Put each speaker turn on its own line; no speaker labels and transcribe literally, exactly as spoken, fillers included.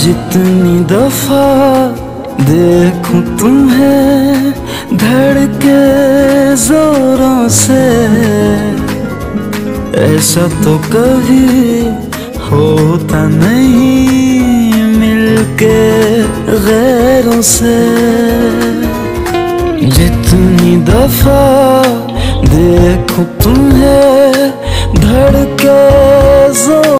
जितनी दफा देखूं तुम्हें धड़के जोरों से, ऐसा तो कभी होता नहीं मिलके गैरों से। जितनी दफा देखूं तुम्हें धड़के जोरों